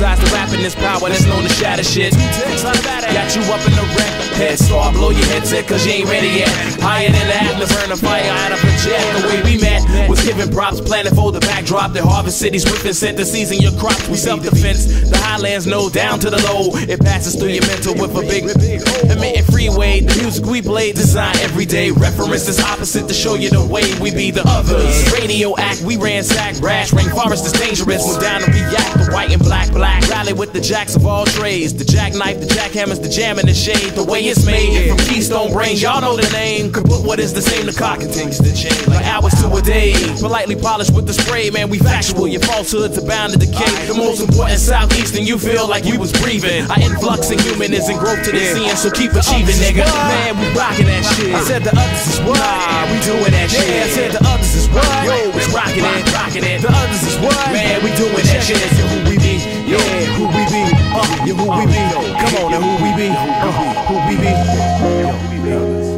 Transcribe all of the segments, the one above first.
Besides the rapping, this power that's known to shatter shit. Got you up in the wreck, head start, blow your headset cause you ain't ready yet. Higher than the atlas, burn a fire out of a jet. The way we met was giving props, planning for the backdrop. The harvest cities whipping scent to season your crops. We self-defense, the highlands know down to the low. It passes through your mental with a big emitting freeway. The music we play, design every day. Reference is opposite to show you the way we be the others. Radio act, we ransack, rash, rainforest is dangerous. Move down and react, the white and black. Rally with the jacks of all trades. The jackknife, the jackhammers, the jam and the shade. The way it's made from Keystone Brains, y'all know the name. Could put what is the same, the cock continues to change like hours to a day. Politely polished with the spray, man, we factual. Your falsehoods are bound to decay. The most important Southeastern, you feel like you was breathing. Our influx in humanism and growth to the scene, so keep achieving, nigga. Man, we rocking that shit. I said the others is what? Nah, we doing that shit. Yeah, I said the others is what? Yo, it's rocking it, rocking it. The others is what? Man, we doing that shit. Yo, who we be? Yo, who we be? Yo, who we be? Come on, now, who we be? Who we be? Yo, who we be?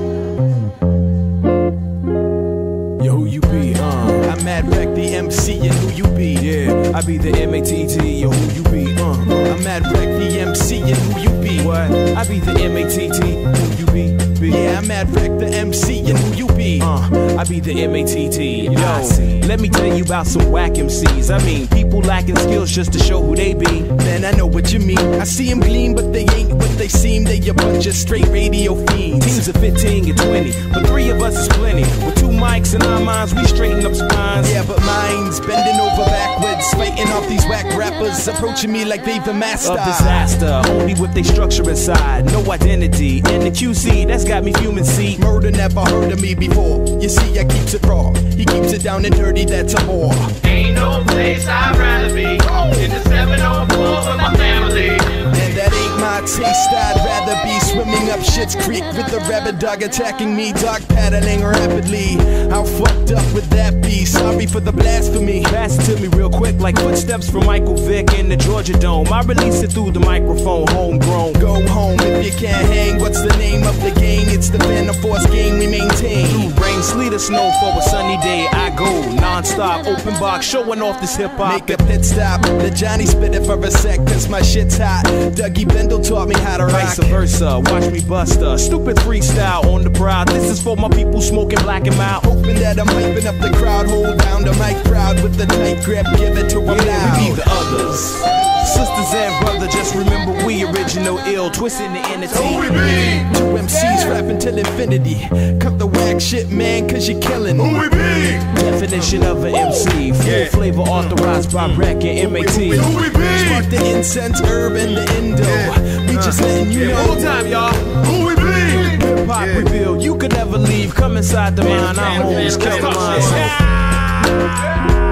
Yo, who you be? I'm Mad Wreck, the MC, and who you be? Yeah, I be the M-A-T-T. Yo, who you be? I'm Mad Wreck, the MC, and who you be? What? I be the M-A-T-T. Who you be? Yeah, I'm Mad Wreck, the MC, and who you be? I be the M-A-T-T. Yo, let me tell you about some whack MCs. I mean, people lacking skills just to show who they be. Man, I know what you mean. I see them gleam, but they ain't what they seem. They a bunch of straight radio fiends. Teams of 15 and 20, but 3 of us is plenty. With 2 mics in our minds, we straighten up spines. Yeah, but mine's bending over backwards, fighting off these whack rappers, approaching me like they the master of disaster. Only with they structure inside, no identity. And the QC, that's got me fuming, see. Murder never heard of me before. You see, I keeps it raw. He keeps it down and dirty, that's a whore. Ain't no place I'd rather be in the 704 with my family. And that ain't my taste, I'd rather be swimming up Shit's Creek with the rabid dog attacking me, dog paddling rapidly. How fucked up would that be? Sorry for the blasphemy. Pass it to me real quick like footsteps from Michael Vick in the Georgia Dome. I release it through the microphone, homegrown. Go home if you can't hang. What's the name of the gang? It's the Phantom Force gang we maintain. Through rain, sleet, or snow for a sunny day, I go non-stop, open box, showing off this hip-hop. Make a pit stop, let Johnny spit it for a sec, cause my shit's hot. Dougie Bendel taught me how to rock. Vice versa, watch me bust a stupid freestyle on the proud. This is for my people smoking black and mild. Hoping that I'm hyping up the crowd, hold down the mic proud with the tight grip, give it to them loud. We be the others. Sisters and brother, just remember we original ill, twisting the entertainment. Who we be? 2 MCs rapping till infinity. Cut the whack shit, man, cause you're killing. Who we be? Definition of an MC, full flavor authorized by Rec and M.A.T. Who we be? Spark the incense, herb, and the Indo. We just letting you know. One more time, y'all. Who we be? Hip-hop reveal, you could never leave. Come inside the mind, our homes, kill the mind.